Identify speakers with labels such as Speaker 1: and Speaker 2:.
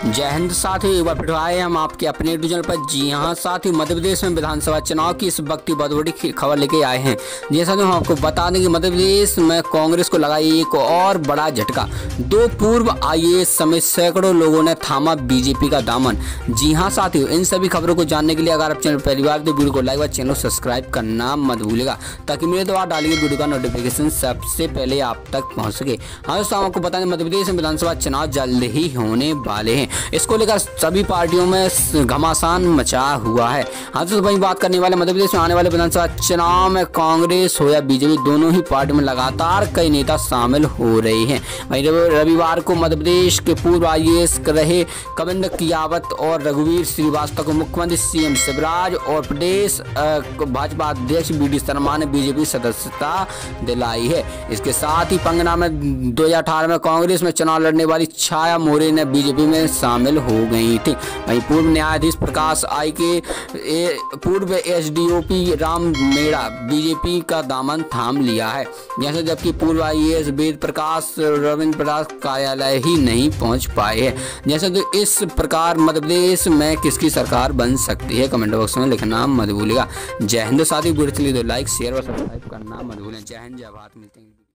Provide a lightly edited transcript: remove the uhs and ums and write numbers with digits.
Speaker 1: जय हिंद साथियों, एक बार फिर आए हम आपके अपने यूट्यूब चैनल पर। जी हाँ साथियों, मध्य प्रदेश में विधानसभा चुनाव की इस वक्त की बहुत बड़ी खबर लेके आए हैं। जैसा कि हम आपको बता दें कि मध्य प्रदेश में कांग्रेस को लगा एक और बड़ा झटका। 2 पूर्व IAS समेत सैकड़ों लोगों ने थामा बीजेपी का दामन। जी हाँ साथियों, इन सभी खबरों को जानने के लिए अगर आप चैनल पहली बार तो वीडियो को लाइक व चैनल सब्सक्राइब करना मत भूलिएगा, ताकि मेरे द्वारा डाली गई वीडियो का नोटिफिकेशन सबसे पहले आप तक पहुँच सके। हाँ दोस्तों, आपको बता दें मध्य प्रदेश में विधानसभा चुनाव जल्द ही होने वाले हैं। इसको लेकर सभी पार्टियों में घमासान मचा हुआ है। हाँ तो वही बात करने वाले मध्य प्रदेश में आने वाले विधानसभा चुनाव में कांग्रेस हो या बीजेपी, दोनों ही पार्टियों में लगातार कई नेता शामिल हो रहे हैं। वहीं रविवार को मध्य प्रदेश के पूर्व IAS रहे कविंद्र कियावत और रघुवीर श्रीवास्तव को मुख्यमंत्री CM शिवराज और प्रदेश भाजपा अध्यक्ष BD शर्मा ने बीजेपी सदस्यता दिलाई है। इसके साथ ही पंगना में 2018 में कांग्रेस में चुनाव लड़ने वाली छाया मोरे ने बीजेपी में शामिल हो गई थी। वहीं पूर्व न्यायाधीश प्रकाश आई के पूर्व SDOP राम मेड़ा बीजेपी का दामन थाम लिया है, जैसे जबकि पूर्व IAS वेद प्रकाश रविंद्र प्रसाद कार्यालय ही नहीं पहुंच पाए हैं। जैसे तो इस प्रकार मध्य प्रदेश में किसकी सरकार बन सकती है, कमेंट बॉक्स में लिखना मत भूलिएगा। जय हिंद साथी, वीडियो चलिए तो लाइक शेयर और सब्सक्राइब करना मत भूलें। जय हिंद, जय भारत, मिलते हैं।